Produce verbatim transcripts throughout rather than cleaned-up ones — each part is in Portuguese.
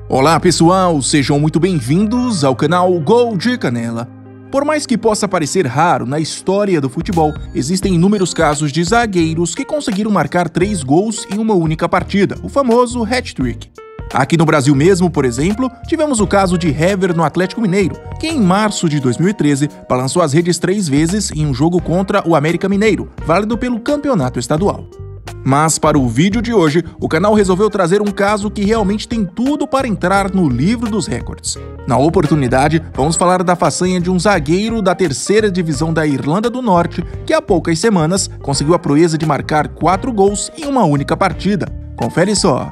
Olá pessoal, sejam muito bem-vindos ao canal Gol de Canela. Por mais que possa parecer raro, na história do futebol, existem inúmeros casos de zagueiros que conseguiram marcar três gols em uma única partida, o famoso hat-trick. Aqui no Brasil mesmo, por exemplo, tivemos o caso de Hever no Atlético Mineiro, que em março de dois mil e treze balançou as redes três vezes em um jogo contra o América Mineiro, válido pelo campeonato estadual. Mas para o vídeo de hoje, o canal resolveu trazer um caso que realmente tem tudo para entrar no livro dos recordes. Na oportunidade, vamos falar da façanha de um zagueiro da terceira divisão da Irlanda do Norte, que há poucas semanas conseguiu a proeza de marcar quatro gols em uma única partida. Confere só!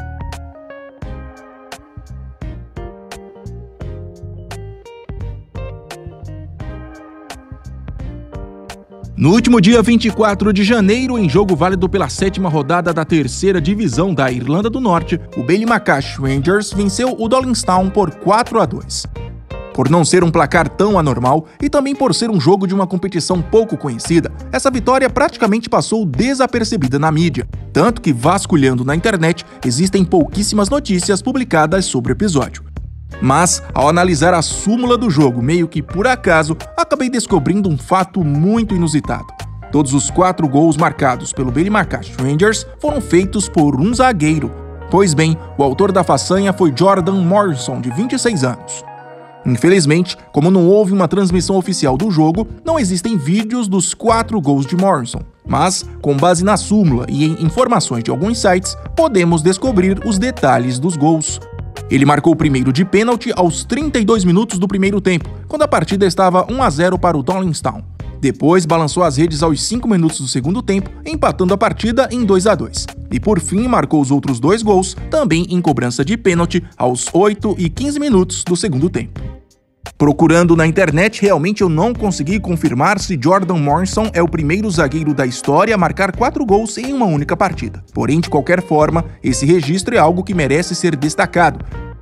No último dia vinte e quatro de janeiro, em jogo válido pela sétima rodada da terceira divisão da Irlanda do Norte, o Ballymacash Rangers venceu o Dolinstown por quatro a dois. Por não ser um placar tão anormal e também por ser um jogo de uma competição pouco conhecida, essa vitória praticamente passou desapercebida na mídia, tanto que, vasculhando na internet, existem pouquíssimas notícias publicadas sobre o episódio. Mas, ao analisar a súmula do jogo meio que por acaso, acabei descobrindo um fato muito inusitado. Todos os quatro gols marcados pelo Ballymacash Rangers foram feitos por um zagueiro. Pois bem, o autor da façanha foi Jordan Morrison, de vinte e seis anos. Infelizmente, como não houve uma transmissão oficial do jogo, não existem vídeos dos quatro gols de Morrison. Mas, com base na súmula e em informações de alguns sites, podemos descobrir os detalhes dos gols. Ele marcou o primeiro de pênalti aos trinta e dois minutos do primeiro tempo, quando a partida estava um a zero para o Dolinstown. Depois balançou as redes aos cinco minutos do segundo tempo, empatando a partida em dois a dois. E por fim marcou os outros dois gols, também em cobrança de pênalti, aos oito e quinze minutos do segundo tempo. Procurando na internet, realmente eu não consegui confirmar se Jordan Morrison é o primeiro zagueiro da história a marcar quatro gols em uma única partida. Porém, de qualquer forma, esse registro é algo que merece ser destacado.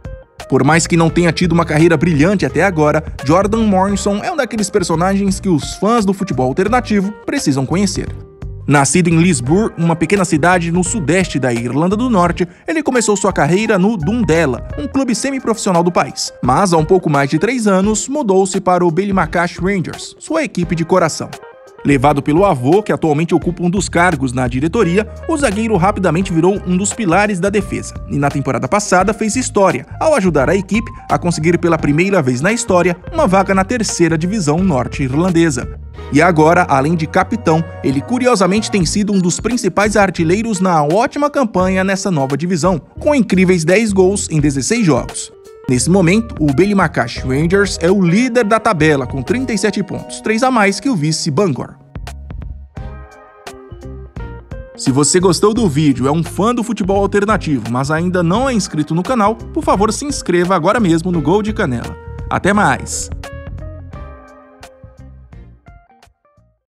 Por mais que não tenha tido uma carreira brilhante até agora, Jordan Morrison é um daqueles personagens que os fãs do futebol alternativo precisam conhecer. Nascido em Lisburn, uma pequena cidade no sudeste da Irlanda do Norte, ele começou sua carreira no Dundela, um clube semi-profissional do país. Mas há um pouco mais de três anos, mudou-se para o Ballymacash Rangers, sua equipe de coração. Levado pelo avô, que atualmente ocupa um dos cargos na diretoria, o zagueiro rapidamente virou um dos pilares da defesa, e na temporada passada fez história, ao ajudar a equipe a conseguir pela primeira vez na história uma vaga na terceira divisão norte-irlandesa. E agora, além de capitão, ele curiosamente tem sido um dos principais artilheiros na ótima campanha nessa nova divisão, com incríveis dez gols em dezesseis jogos. Nesse momento, o Ballymacash Rangers é o líder da tabela com trinta e sete pontos, três a mais que o vice Bangor. Se você gostou do vídeo, é um fã do futebol alternativo, mas ainda não é inscrito no canal, por favor se inscreva agora mesmo no Gol de Canela. Até mais!